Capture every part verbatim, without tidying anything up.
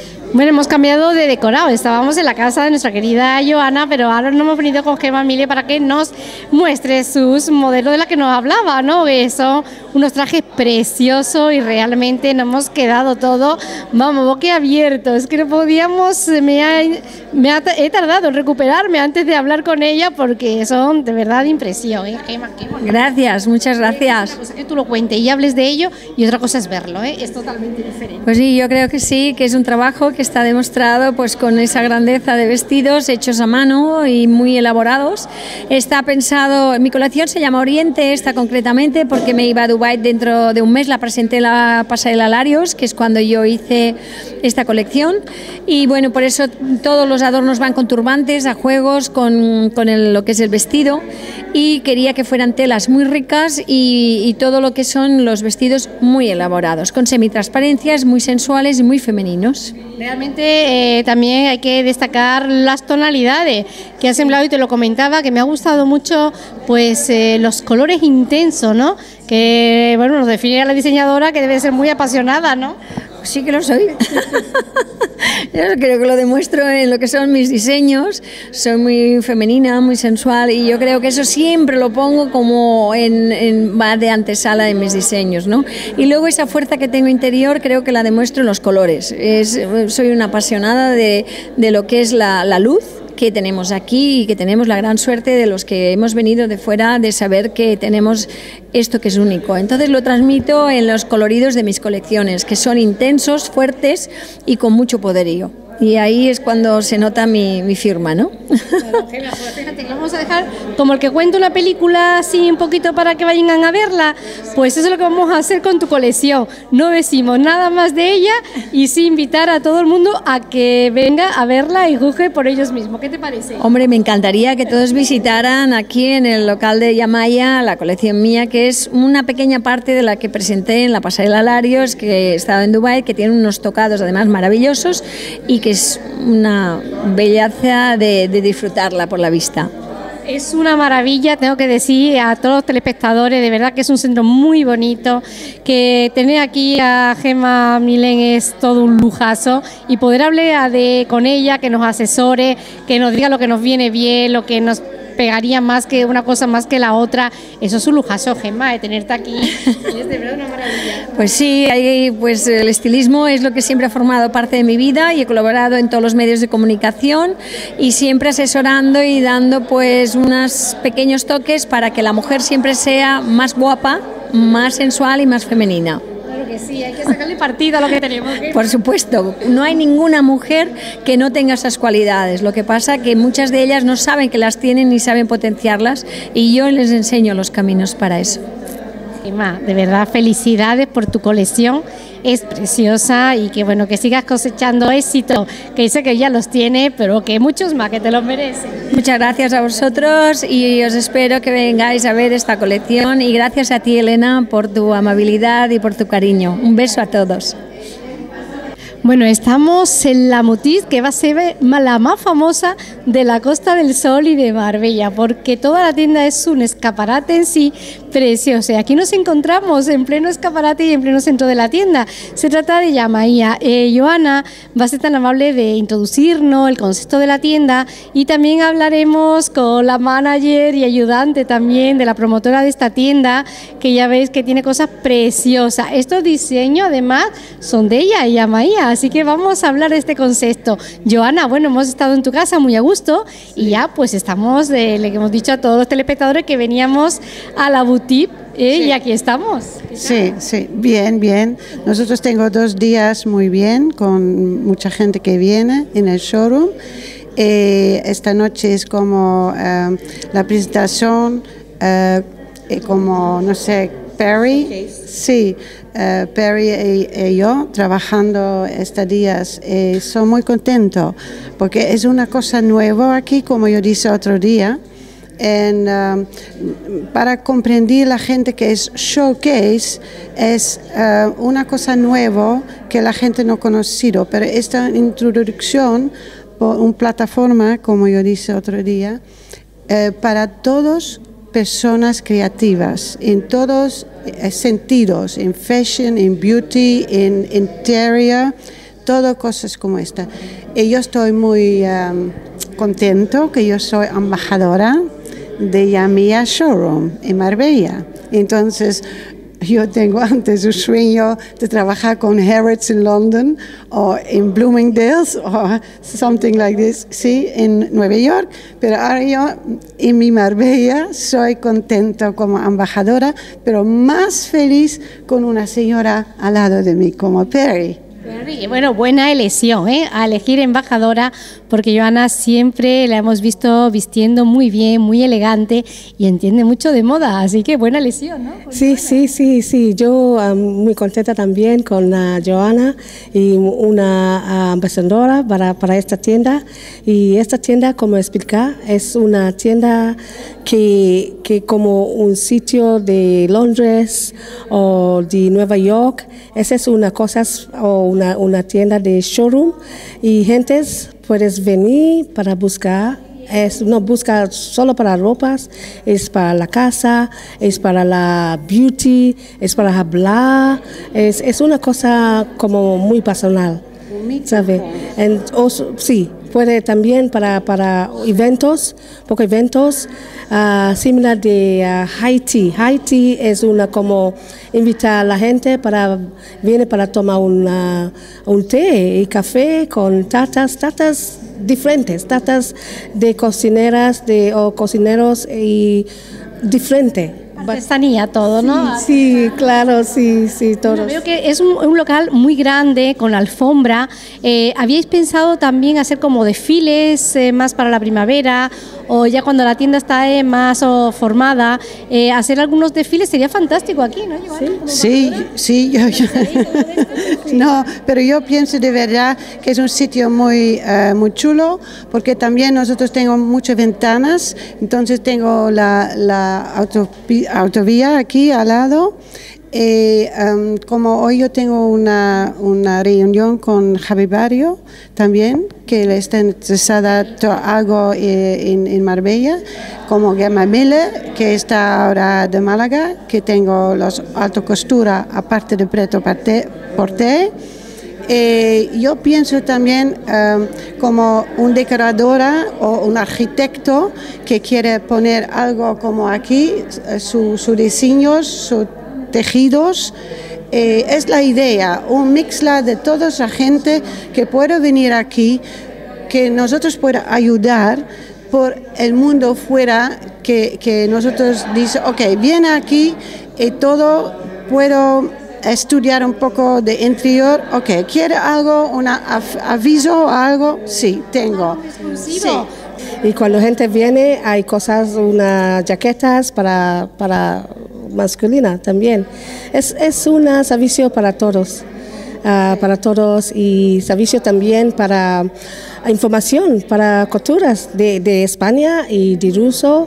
Bueno, hemos cambiado de decorado, estábamos en la casa de nuestra querida Joana, pero ahora nos hemos venido con Gemma Mile para que nos muestre sus modelos de la que nos hablaba, ¿no? Que son unos trajes preciosos y realmente nos hemos quedado todo, vamos, boquiabiertos. Es que no podíamos, me, ha, me ha, he tardado en recuperarme antes de hablar con ella porque son de verdad de impresión, ¿eh, Gemma? Qué bonito. Gracias, muchas gracias. Una cosa que tú lo cuentes y hables de ello y otra cosa es verlo, ¿eh? Es totalmente diferente. Pues sí, yo creo que sí, que es un trabajo que está demostrado pues con esa grandeza de vestidos hechos a mano y muy elaborados. Está pensado, mi colección se llama Oriente, esta concretamente porque me iba a Dubái dentro de un mes, la presenté en la pasarela Larios, que es cuando yo hice esta colección, y bueno, por eso todos los adornos van con turbantes, a juegos con, con el, lo que es el vestido, y quería que fueran telas muy ricas y, y todo lo que son los vestidos muy elaborados, con semitransparencias, muy sensuales y muy femeninos. Realmente eh, también hay que destacar las tonalidades que has sembrado y te lo comentaba, que me ha gustado mucho pues eh, los colores intensos, ¿no? Que bueno, nos define a la diseñadora que debe ser muy apasionada, ¿no? Sí que lo soy. Yo creo que lo demuestro en lo que son mis diseños. Soy muy femenina, muy sensual y yo creo que eso siempre lo pongo como en, en va de antesala en mis diseños, ¿no? Y luego esa fuerza que tengo interior creo que la demuestro en los colores. Es, soy una apasionada de, de lo que es la, la luz que tenemos aquí y que tenemos la gran suerte de los que hemos venido de fuera de saber que tenemos esto que es único. Entonces lo transmito en los coloridos de mis colecciones, que son intensos, fuertes y con mucho poderío. Y ahí es cuando se nota mi, mi firma, ¿no? Claro, Gemma, pues fíjate, lo vamos a dejar como el que cuenta una película así un poquito para que vayan a verla. Pues eso es lo que vamos a hacer con tu colección. No decimos nada más de ella y sí invitar a todo el mundo a que venga a verla y juzgue por ellos mismos. ¿Qué te parece? Hombre, me encantaría que todos visitaran aquí en el local de Yamaya la colección mía, que es una pequeña parte de la que presenté en la pasarela Larios, que he estado en Dubái, que tiene unos tocados además maravillosos y que es una belleza de, de disfrutarla por la vista. Es una maravilla, tengo que decir a todos los telespectadores, de verdad que es un centro muy bonito, que tener aquí a Gemma Mile es todo un lujazo y poder hablar de, con ella, que nos asesore, que nos diga lo que nos viene bien, lo que nos pegaría más que una cosa más que la otra. Eso es un lujazo, Gemma, de tenerte aquí. Es de verdad una maravilla. Pues sí, ahí, pues el estilismo es lo que siempre ha formado parte de mi vida y he colaborado en todos los medios de comunicación y siempre asesorando y dando pues unos pequeños toques para que la mujer siempre sea más guapa, más sensual y más femenina. Que sí, hay que sacarle partido a lo que tenemos. Por supuesto, no hay ninguna mujer que no tenga esas cualidades. Lo que pasa que muchas de ellas no saben que las tienen ni saben potenciarlas y yo les enseño los caminos para eso. Gemma, de verdad felicidades por tu colección, es preciosa y que bueno, que sigas cosechando éxito, que sé que ya los tiene, pero que muchos más, que te los merecen. Muchas gracias a vosotros y os espero que vengáis a ver esta colección y gracias a ti, Elena, por tu amabilidad y por tu cariño. Un beso a todos. Bueno, estamos en la Moutiz, que va a ser la más famosa de la Costa del Sol y de Marbella, porque toda la tienda es un escaparate en sí precioso. Y aquí nos encontramos en pleno escaparate y en pleno centro de la tienda. Se trata de Yamaya. Eh, Joana va a ser tan amable de introducirnos el concepto de la tienda y también hablaremos con la manager y ayudante también de la promotora de esta tienda, que ya veis que tiene cosas preciosas. Estos diseños además son de ella, Yamaya. Así que vamos a hablar de este concepto. Joana, bueno, hemos estado en tu casa muy a gusto y ya pues estamos, eh, le hemos dicho a todos los telespectadores que veníamos a la boutique eh, sí. Y aquí estamos. Sí, sí, bien, bien. Nosotros tengo dos días muy bien, con mucha gente que viene en el showroom. Eh, esta noche es como eh, la presentación, eh, como, no sé, Perry, sí, uh, Perry y, y yo trabajando estos días, eh, soy muy contento porque es una cosa nueva aquí, como yo dije otro día, en, um, para comprender la gente que es showcase, es uh, una cosa nueva que la gente no ha conocido, pero esta introducción por una plataforma, como yo dije otro día, eh, para todos personas creativas en todos eh, sentidos, en fashion, en beauty, en interior, todo cosas como esta. Y yo estoy muy um, contento que yo soy embajadora de Yamia Showroom en Marbella. Entonces, yo tengo antes un sueño de trabajar con Harrods en London o en Bloomingdale's o something like this, sí, en Nueva York, pero ahora yo en mi Marbella soy contento como embajadora, pero más feliz con una señora al lado de mí como Perry. Bueno, buena elección, ¿eh? A elegir embajadora, porque Joana siempre la hemos visto vistiendo muy bien, muy elegante y entiende mucho de moda, así que buena elección, ¿no? Sí, Joana. sí, sí, sí. Yo um, muy contenta también con uh, Joana y una uh, ambasadora para, para esta tienda. Y esta tienda, como explicar, es una tienda que, que como un sitio de Londres o de Nueva York, esa es una cosa o una, una tienda de showroom y gentes puedes venir para buscar, es, no busca solo para ropas, es para la casa, es para la beauty, es para hablar, es, es una cosa como muy personal, ¿sabe? En, o, sí, puede también para, para eventos, pocos eventos, uh, similar de uh, high tea. High tea es una como invitar a la gente para, viene para tomar una, un té y café con tartas, tartas diferentes, tartas de cocineras de, o cocineros y diferente. Artesanía todo, ¿no? Sí, sí, claro, sí, sí, todo. Bueno, veo que es un, un local muy grande, con alfombra. Eh, ¿Habíais pensado también hacer como desfiles eh, más para la primavera? O ya cuando la tienda está eh, más oh, formada, eh, hacer algunos desfiles sería fantástico aquí, ¿no, Joana? Sí, sí, yo, yo, no, pero yo pienso de verdad que es un sitio muy, uh, muy chulo, porque también nosotros tenemos muchas ventanas, entonces tengo la, la autopista autovía aquí al lado. Eh, um, como hoy yo tengo una, una reunión con Javi Barrio también, que le está interesada algo eh, en, en Marbella, como Gemma Miller, que está ahora de Málaga, que tengo los alta costura aparte de Preto Porté. Eh, yo pienso también um, como un decoradora o un arquitecto que quiere poner algo como aquí, sus su diseños, sus tejidos. Eh, es la idea, un mixla de toda esa gente que pueda venir aquí, que nosotros pueda ayudar por el mundo fuera, que, que nosotros dice, ok, viene aquí y todo puedo estudiar un poco de interior, ok, ¿quiere algo, un aviso o algo? Sí, tengo. Sí. Y cuando gente viene hay cosas, unas jaquetas para, para masculina también. Es, es un servicio para todos, uh, para todos y servicio también para información, para culturas de, de España y de ruso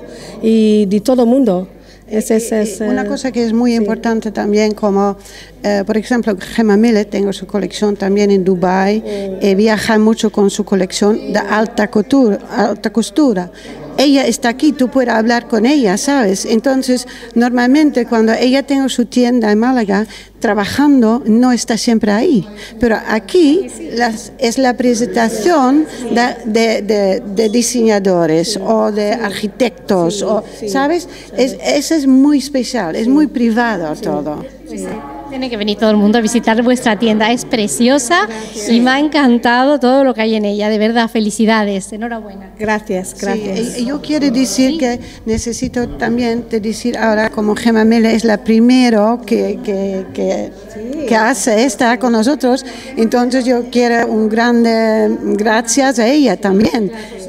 y de todo el mundo. Es, es, es, Una cosa que es muy sí. importante también, como eh, por ejemplo Gemma Miller, tengo su colección también en Dubái, mm. eh, viaja mucho con su colección de alta costura, alta costura. Ella está aquí, tú puedes hablar con ella, ¿sabes? Entonces, normalmente cuando ella tiene su tienda en Málaga, trabajando, no está siempre ahí. Pero aquí las, es la presentación de, de, de, de diseñadores o de arquitectos, o, ¿sabes? Es, eso es muy especial, es muy privado todo. Sí. Tiene que venir todo el mundo a visitar vuestra tienda, es preciosa. Gracias. Y me ha encantado todo lo que hay en ella, de verdad, felicidades, enhorabuena. Gracias, gracias. Sí, yo quiero decir ¿Sí? que necesito también te decir ahora, como Gemma Miller es la primera que, que, que, sí. que hace esta con nosotros, entonces yo quiero un grande gracias a ella también.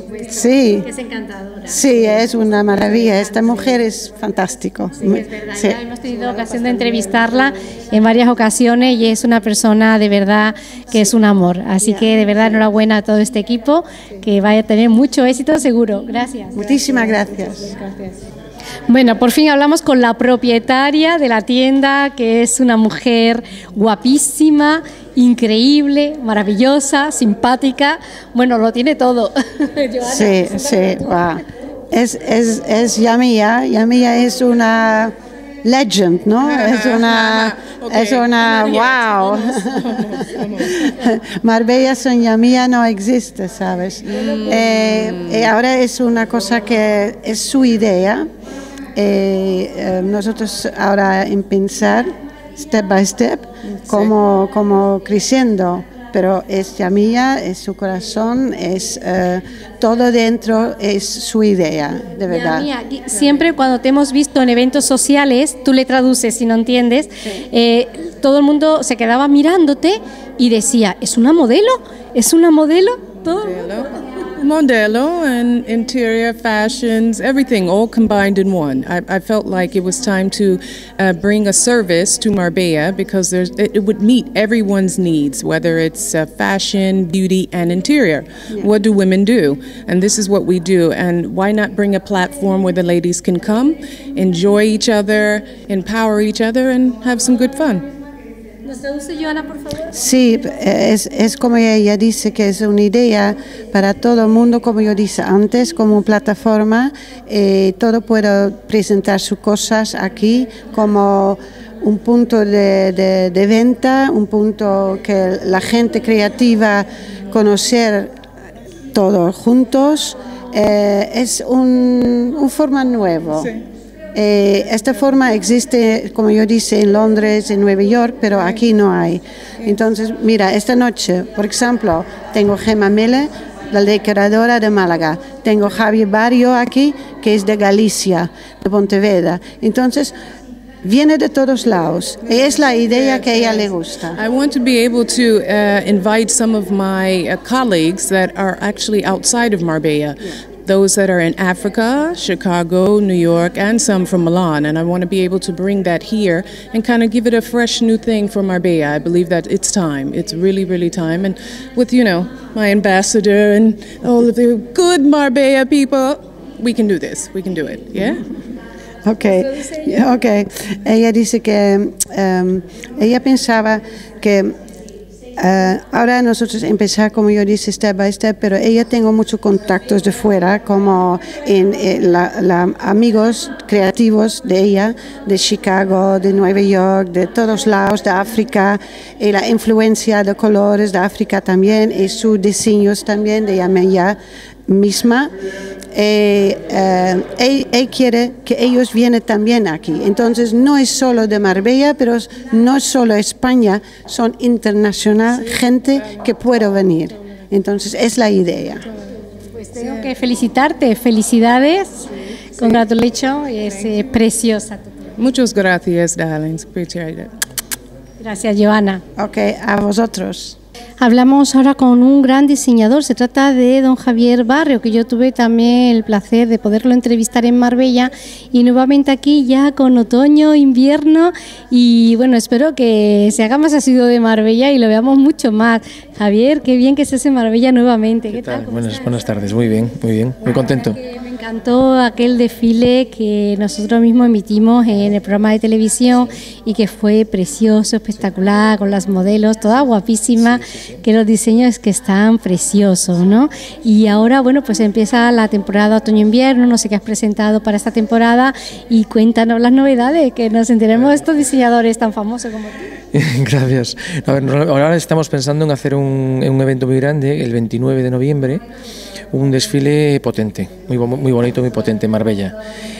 Sí. Es encantadora. Sí, es una maravilla. Esta mujer es fantástico. Sí, es verdad. Sí. Ya hemos tenido ocasión de entrevistarla en varias ocasiones y es una persona de verdad que es un amor. Así que de verdad enhorabuena a todo este equipo, que vaya a tener mucho éxito seguro. Gracias. Muchísimas gracias. Gracias. Bueno, por fin hablamos con la propietaria de la tienda, que es una mujer guapísima, increíble, maravillosa, simpática. Bueno, lo tiene todo. Sí, sí, wow. Es, es, es Yamia. Yamia es una legend, ¿no? Es una, Okay. es una, wow. Marbella Soña Mía no existe, ¿sabes? Mm. Eh, y ahora es una cosa que es su idea. Eh, eh, nosotros ahora en pensar, step by step, sí. como, como creciendo. Pero es ya mía, es su corazón, es eh, todo dentro, es su idea, de verdad. Ya mía, siempre cuando te hemos visto en eventos sociales, tú le traduces si no entiendes, sí. eh, todo el mundo se quedaba mirándote y decía, ¿es una modelo? ¿Es una modelo? Todo el mundo. Modelo and interior fashions, everything all combined in one. I, I felt like it was time to uh, bring a service to Marbella because there's, it, it would meet everyone's needs, whether it's uh, fashion, beauty, and interior. Yeah. What do women do? And this is what we do. And why not bring a platform where the ladies can come, enjoy each other, empower each other, and have some good fun? ¿Nos traduce, Joana, por favor? Sí, es, es como ella dice que es una idea para todo el mundo, como yo dije antes, como plataforma, eh, todo puede presentar sus cosas aquí como un punto de, de, de venta, un punto que la gente creativa conocer todos juntos, eh, es un, un forma nuevo. Sí. Eh, esta forma existe, como yo dije, en Londres, en Nueva York, pero aquí no hay. Entonces, mira, esta noche, por ejemplo, tengo Gemma Mele, la decoradora de Málaga. Tengo Javier Barrio aquí, que es de Galicia, de Pontevedra. Entonces, viene de todos lados. Y es la idea que a ella le gusta. I want to be able to uh, invite some of my uh, colleagues that are actually outside of Marbella. Yeah. Those that are in Africa, Chicago, New York, and some from Milan. And I want to be able to bring that here and kind of give it a fresh new thing for Marbella. I believe that it's time. It's really, really time. And with, you know, my ambassador and all of the good Marbella people, we can do this. We can do it. Yeah? Okay, okay. Ella dice que um, ella pensaba que Uh, ahora nosotros empezar, como yo dije, step by step, pero ella tengo muchos contactos de fuera, como en, en la, la, amigos creativos de ella, de Chicago, de Nueva York, de todos lados, de África, y la influencia de colores de África también, y sus diseños también de ella misma. Eh, eh, él, él quiere que ellos vienen también aquí. Entonces no es solo de Marbella, pero no es solo España, son internacional, gente que puede venir. Entonces es la idea. Pues tengo que felicitarte, felicidades, congratulations, es eh, preciosa. Muchas gracias, darlings, appreciate it. Gracias, Joana. Ok, a vosotros. Hablamos ahora con un gran diseñador, se trata de don Javier Barrio, que yo tuve también el placer de poderlo entrevistar en Marbella y nuevamente aquí ya con otoño, invierno y bueno, espero que se haga más asiduo de Marbella y lo veamos mucho más. Javier, qué bien que estés en Marbella nuevamente. ¿Qué, ¿Qué tal? tal? Buenas, buenas tardes, muy bien, muy bien, muy contento. Me encantó aquel desfile que nosotros mismos emitimos en el programa de televisión y que fue precioso, espectacular, con las modelos, todas guapísimas, sí, sí, sí. Que los diseños que están preciosos, ¿no? Y ahora, bueno, pues empieza la temporada otoño-invierno, no sé qué has presentado para esta temporada y cuéntanos las novedades, que nos enteremos de estos diseñadores tan famosos como tú. Gracias. A ver, ahora estamos pensando en hacer un, un evento muy grande, el veintinueve de noviembre, un desfile potente, muy, muy bonito, muy potente en Marbella,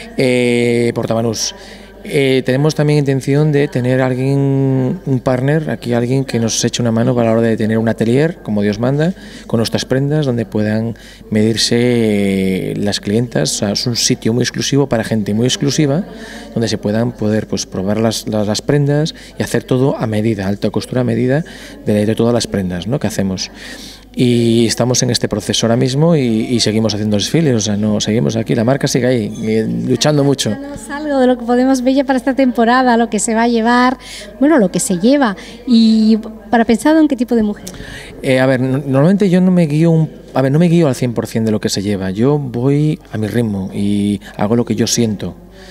eh, Portabanús. Eh, tenemos también intención de tener alguien, un partner, aquí alguien que nos eche una mano para la hora de tener un atelier, como Dios manda, con nuestras prendas, donde puedan medirse las clientas. O sea, es un sitio muy exclusivo para gente muy exclusiva, donde se puedan poder pues, probar las, las, las prendas y hacer todo a medida, alta costura a medida de, de todas las prendas, ¿no?, que hacemos. Y estamos en este proceso ahora mismo y, y seguimos haciendo desfiles, o sea, no seguimos aquí, la marca sigue ahí, luchando mucho. Cuéntanos algo de lo que podemos ver ya para esta temporada, lo que se va a llevar, bueno, lo que se lleva, y para pensar en qué tipo de mujer. Eh, a ver, normalmente yo no me guío un, a ver, no me guío al cien por ciento de lo que se lleva, yo voy a mi ritmo y hago lo que yo siento.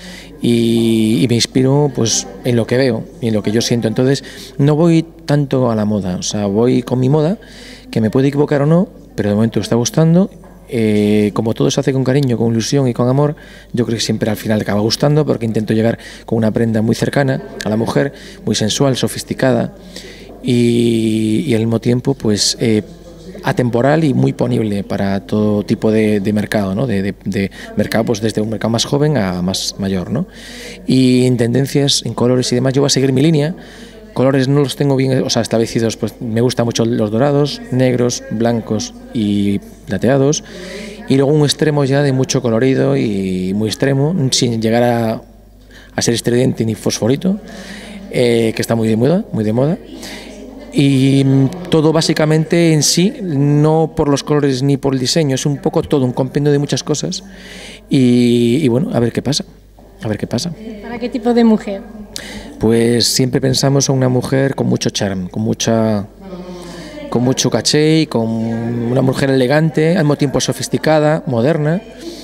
Y, y me inspiro pues en lo que veo y en lo que yo siento, entonces no voy tanto a la moda, o sea, voy con mi moda, que me puede equivocar o no, pero de momento está gustando eh, como todo se hace con cariño, con ilusión y con amor, yo creo que siempre al final acaba gustando, porque intento llegar con una prenda muy cercana a la mujer, muy sensual, sofisticada y, y al mismo tiempo pues eh, atemporal y muy ponible para todo tipo de, de mercado, ¿no? de, de, de mercado, pues desde un mercado más joven a más mayor, ¿no? Y en tendencias, en colores y demás, yo voy a seguir mi línea. Colores no los tengo bien, o sea, establecidos, pues me gustan mucho los dorados, negros, blancos y plateados, y luego un extremo ya de mucho colorido y muy extremo, sin llegar a, a ser estridente ni fosforito, eh, que está muy de moda, muy de moda. Y todo básicamente en sí, no por los colores ni por el diseño, es un poco todo, un compendio de muchas cosas y, y bueno, a ver qué pasa, a ver qué pasa. ¿Para qué tipo de mujer? Pues siempre pensamos en una mujer con mucho charm, con mucha, con mucho caché y con una mujer elegante, al mismo tiempo sofisticada, moderna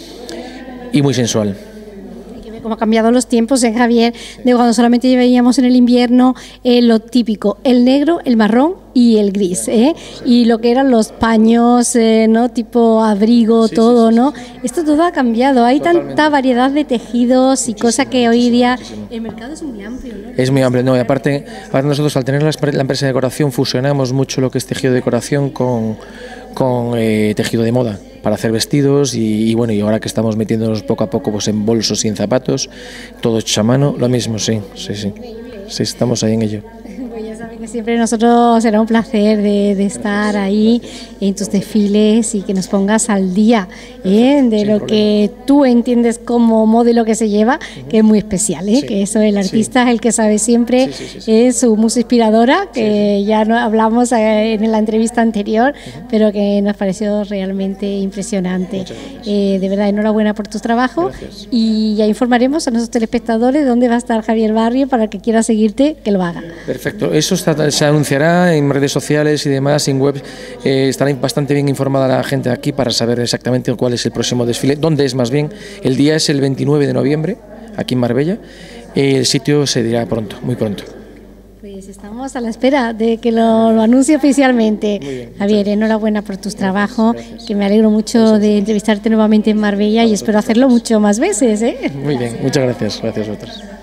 y muy sensual. Como ha cambiado los tiempos, ¿eh, Javier? De cuando solamente veíamos en el invierno eh, lo típico, el negro, el marrón y el gris, ¿eh? Y lo que eran los paños, eh, ¿no? Tipo abrigo, sí, todo, sí, sí, ¿no? Sí, sí. Esto todo ha cambiado, hay Totalmente. Tanta variedad de tejidos y cosas que hoy día muchísimo. El mercado es muy amplio, ¿no? Es muy amplio, no, y aparte, aparte nosotros al tener la, la empresa de decoración fusionamos mucho lo que es tejido de decoración con, con eh, tejido de moda, para hacer vestidos y, y bueno, y ahora que estamos metiéndonos poco a poco pues en bolsos y en zapatos, todo hecho a mano, lo mismo, sí, sí, sí, sí, estamos ahí en ello. Pues ya saben que siempre nosotros será un placer de, de estar ahí en tus desfiles y que nos pongas al día ¿eh? de Sin lo problema. Que tú entiendes como modelo que se lleva, uh-huh. que es muy especial, ¿eh? sí. que eso el artista sí. es el que sabe siempre, sí, sí, sí, sí. es su musa inspiradora, que sí, sí. ya no hablamos en la entrevista anterior, uh-huh. pero que nos pareció realmente impresionante. Eh, de verdad, enhorabuena por tu trabajo. Gracias. Y ya informaremos a nuestros telespectadores dónde va a estar Javier Barrio para que quiera seguirte, que lo haga. Perfecto, eso está, se anunciará en redes sociales y demás, en web, eh, estará bastante bien informada la gente aquí para saber exactamente cuál es el próximo desfile, dónde es más bien. El día es el veintinueve de noviembre, aquí en Marbella, el sitio se dirá pronto, muy pronto. Pues estamos a la espera de que lo, lo anuncie oficialmente. Bien, Javier, enhorabuena por tus trabajos, gracias. Que me alegro mucho de entrevistarte nuevamente en Marbella y espero hacerlo mucho más veces, ¿eh? Muy bien, muchas gracias, gracias a vosotros.